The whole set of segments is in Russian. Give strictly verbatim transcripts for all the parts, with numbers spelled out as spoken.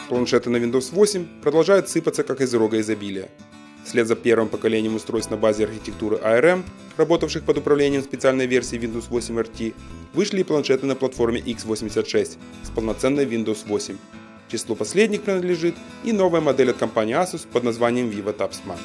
Планшеты на Windows восемь продолжают сыпаться как из рога изобилия. Вслед за первым поколением устройств на базе архитектуры эй ар эм, работавших под управлением специальной версии Windows восемь эр ти, вышли и планшеты на платформе икс восемьдесят шесть с полноценной Windows восемь. К числу последних принадлежит и новая модель от компании Asus под названием VivoTab Smart.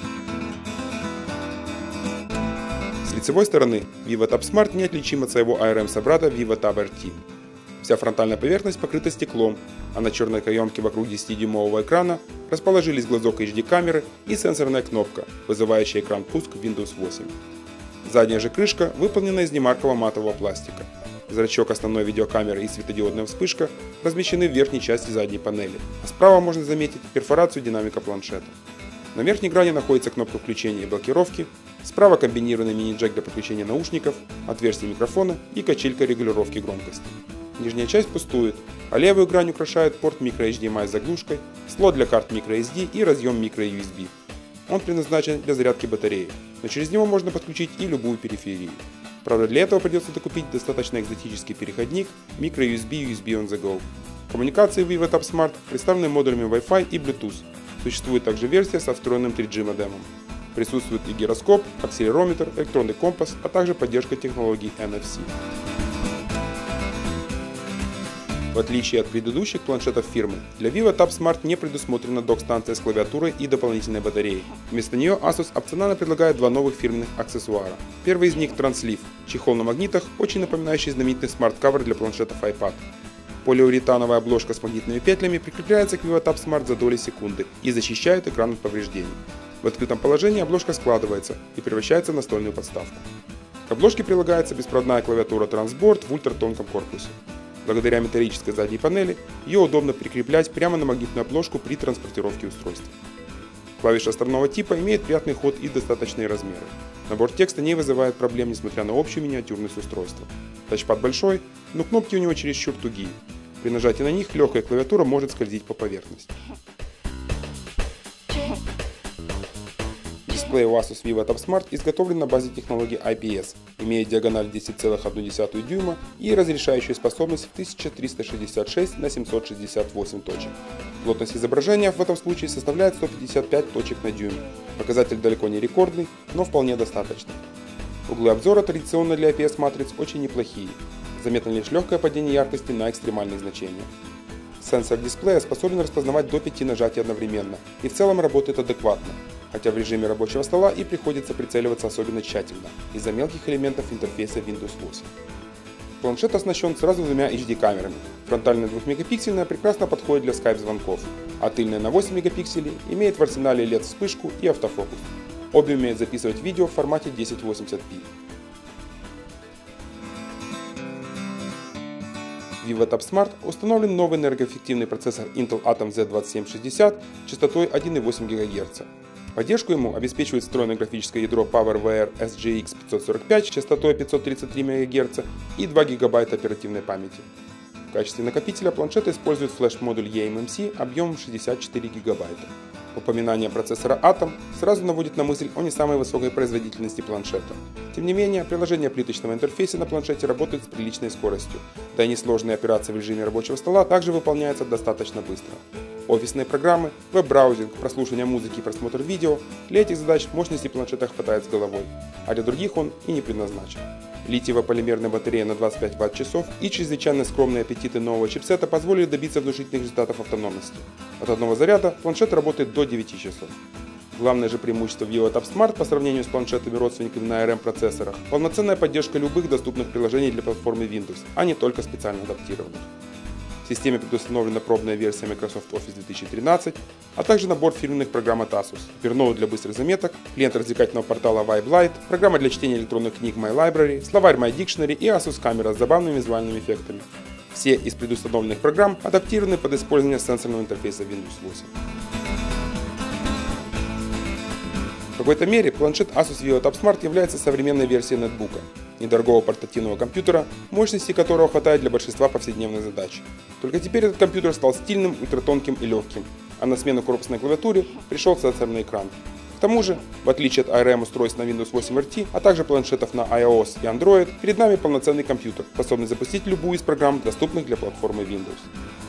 С лицевой стороны VivoTab Smart неотличим от своего эй ар эм-собрата VivoTab эр ти. Вся фронтальная поверхность покрыта стеклом, а на черной каемке вокруг десятидюймового экрана расположились глазок эйч ди камеры и сенсорная кнопка, вызывающая экран пуск в Windows восемь. Задняя же крышка выполнена из немаркового матового пластика. Зрачок основной видеокамеры и светодиодная вспышка размещены в верхней части задней панели, а справа можно заметить перфорацию динамика планшета. На верхней грани находится кнопка включения и блокировки, справа комбинированный мини-джек для подключения наушников, отверстие микрофона и качелька регулировки громкости. Нижняя часть пустует, а левую грань украшает порт микро-эйч ди эм ай с заглушкой, слот для карт microSD и разъем micro-ю эс би. Он предназначен для зарядки батареи, но через него можно подключить и любую периферию. Правда, для этого придется докупить достаточно экзотический переходник micro-ю эс би ю эс би on the go. Коммуникации в VivoTab Smart представлены модулями Wi-Fi и Bluetooth. Существует также версия со встроенным три джи модемом. Присутствует и гироскоп, акселерометр, электронный компас, а также поддержка технологий эн эф си. В отличие от предыдущих планшетов фирмы, для VivoTab Smart не предусмотрена док-станция с клавиатурой и дополнительной батареей. Вместо нее Asus опционально предлагает два новых фирменных аксессуара. Первый из них Transleaf, чехол на магнитах, очень напоминающий знаменитый смарт-кавер для планшетов iPad. Полиуретановая обложка с магнитными петлями прикрепляется к VivoTab Smart за доли секунды и защищает экран от повреждений. В открытом положении обложка складывается и превращается в настольную подставку. К обложке прилагается беспроводная клавиатура Transboard в ультратонком корпусе. Благодаря металлической задней панели ее удобно прикреплять прямо на магнитную обложку при транспортировке устройства. Клавиша островного типа имеет приятный ход и достаточные размеры. Набор текста не вызывает проблем, несмотря на общую миниатюрность устройства. Тачпад большой, но кнопки у него чересчур тугие. При нажатии на них легкая клавиатура может скользить по поверхности. Дисплей у Asus VivoTab Smart изготовлен на базе технологии ай пи эс, имеет диагональ десять целых одна десятая дюйма и разрешающую способность в тысяча триста шестьдесят шесть на семьсот шестьдесят восемь точек. Плотность изображения в этом случае составляет сто пятьдесят пять точек на дюйм. Показатель далеко не рекордный, но вполне достаточный. Углы обзора традиционно для ай пи эс-матриц очень неплохие. Заметно лишь легкое падение яркости на экстремальных значениях. Сенсор дисплея способен распознавать до пяти нажатий одновременно и в целом работает адекватно, хотя в режиме рабочего стола и приходится прицеливаться особенно тщательно из-за мелких элементов интерфейса Windows восемь. Планшет оснащен сразу двумя эйч ди камерами. Фронтальная двухмегапиксельная прекрасно подходит для скайп-звонков, а тыльная на восемь мегапикселей имеет в арсенале эл и ди-вспышку и автофокус. Обе умеют записывать видео в формате тысяча восемьдесят пи. В VivoTab Smart установлен новый энергоэффективный процессор Intel Atom зет двадцать семь шестьдесят частотой один и восемь гигагерца. Поддержку ему обеспечивает встроенное графическое ядро PowerVR эс джи икс пятьсот сорок пять частотой пятьсот тридцать три мегагерца и два гигабайта оперативной памяти. В качестве накопителя планшет использует флеш-модуль и эм эм си объемом шестьдесят четыре гигабайта. Упоминание процессора Atom сразу наводит на мысль о не самой высокой производительности планшета. Тем не менее, приложение плиточного интерфейса на планшете работает с приличной скоростью, да и несложные операции в режиме рабочего стола также выполняются достаточно быстро. Офисные программы, веб-браузинг, прослушивание музыки и просмотр видео – для этих задач мощности планшета хватает с головой, а для других он и не предназначен. Литиево-полимерная батарея на двадцать пять ватт-часов и чрезвычайно скромные аппетиты нового чипсета позволили добиться внушительных результатов автономности. От одного заряда планшет работает до девяти часов. Главное же преимущество VivoTab Smart по сравнению с планшетами-родственниками на эй ар эм-процессорах – полноценная поддержка любых доступных приложений для платформы Windows, а не только специально адаптированных. В системе предустановлена пробная версия Microsoft Office две тысячи тринадцать, а также набор фирменных программ от Asus, Evernote для быстрых заметок, клиент развлекательного портала Vibe Lite, программа для чтения электронных книг My Library, словарь My Dictionary и Asus камера с забавными визуальными эффектами. Все из предустановленных программ адаптированы под использование сенсорного интерфейса Windows восемь. В какой-то мере планшет Asus VivoTab Smart является современной версией нетбука, недорогого портативного компьютера, мощности которого хватает для большинства повседневных задач. Только теперь этот компьютер стал стильным, ультратонким и легким, а на смену корпусной клавиатуре пришел сенсорный экран. К тому же, в отличие от эй ар эм-устройств на Windows восемь эр ти, а также планшетов на iOS и Android, перед нами полноценный компьютер, способный запустить любую из программ, доступных для платформы Windows.